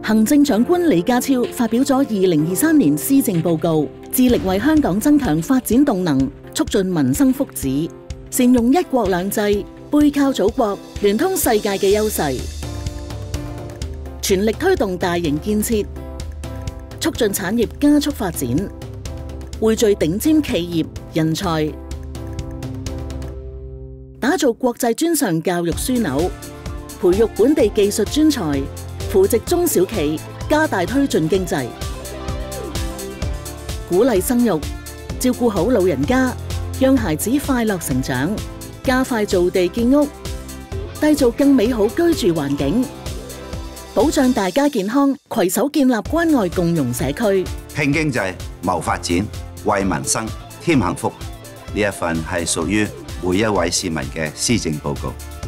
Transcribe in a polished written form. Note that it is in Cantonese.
行政長官李家超發表咗2023年施政報告，致力為香港增強發展動能，促進民生福祉，善用一國兩制、背靠祖國、聯通世界嘅優勢，全力推動大型建設，促進產業加速發展，匯聚頂尖企業人才，打造國際專上教育樞紐，培育本地技術專才，扶植中小企，加大推進經濟，鼓勵生育，照顧好老人家，讓孩子快樂成長，加快造地建屋，締造更美好居住環境，保障大家健康，攜手建立關愛共融社區。 拼經濟、謀發展、為民生添幸福，呢一份係屬於每一位市民嘅施政報告。